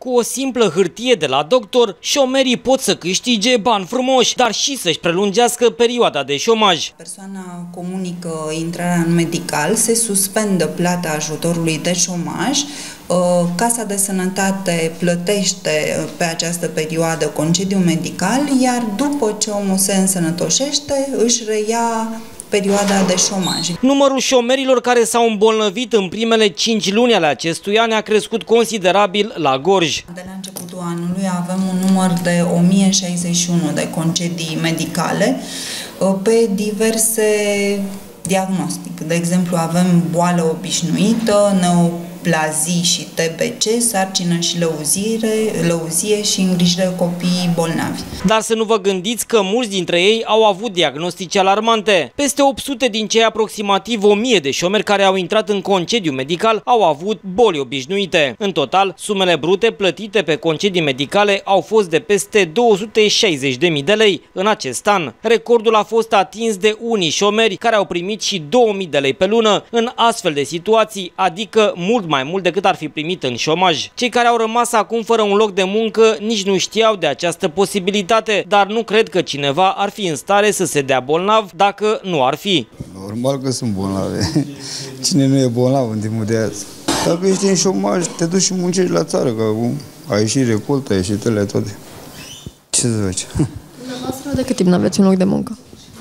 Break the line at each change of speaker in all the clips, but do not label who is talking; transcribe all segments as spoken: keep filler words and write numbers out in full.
Cu o simplă hârtie de la doctor, șomerii pot să câștige bani frumoși, dar și să-și prelungească perioada de șomaj.
Persoana comunică intrarea în medical, se suspendă plata ajutorului de șomaj, Casa de Sănătate plătește pe această perioadă concediu medical, iar după ce omul se însănătoșește, își reia perioada de șomaj.
Numărul șomerilor care s-au îmbolnăvit în primele cinci luni ale acestui an a crescut considerabil la Gorj.
De la începutul anului avem un număr de o mie șaizeci și unu de concedii medicale pe diverse diagnostic. De exemplu, avem boală obișnuită, neoplazii și T B C, sarcină și lăuzire, lăuzie și îngrijire copiii bolnavi.
Dar să nu vă gândiți că mulți dintre ei au avut diagnostice alarmante. Peste opt sute din cei aproximativ o mie de șomeri care au intrat în concediu medical au avut boli obișnuite. În total, sumele brute plătite pe concedii medicale au fost de peste două sute șaizeci de mii de lei în acest an. Recordul a fost atins de unii șomeri care au primit și două mii de lei pe lună în astfel de situații, adică mult mai mult decât ar fi primit în șomaj. Cei care au rămas acum fără un loc de muncă nici nu știau de această posibilitate, dar nu cred că cineva ar fi în stare să se dea bolnav dacă nu ar fi.
Normal că sunt bolnave. Cine nu e bolnav în timpul de azi? Dacă ești în șomaj, te duci și muncești la țară, că acum ai ieșit recoltă, ai ieșit ele toate. Ce să faci?
Dumneavoastră, de cât timp nu aveți un loc de muncă?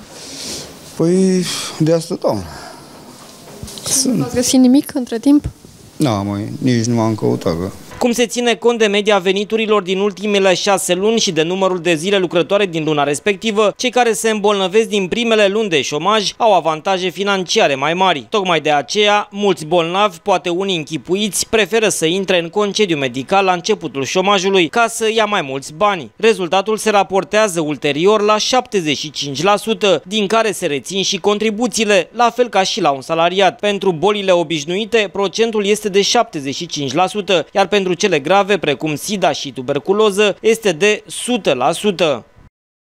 Păi, de asta doamnă.
Nu ați găsit nimic între timp?
Nu, măi, nici nu am căutat, că...
Cum se ține cont de media veniturilor din ultimele șase luni și de numărul de zile lucrătoare din luna respectivă, cei care se îmbolnăvesc din primele luni de șomaj au avantaje financiare mai mari. Tocmai de aceea, mulți bolnavi, poate unii închipuiți, preferă să intre în concediu medical la începutul șomajului ca să ia mai mulți bani. Rezultatul se raportează ulterior la șaptezeci și cinci la sută, din care se rețin și contribuțiile, la fel ca și la un salariat. Pentru bolile obișnuite, procentul este de șaptezeci și cinci la sută, iar pentru cele grave, precum SIDA și tuberculoză, este de o sută la sută.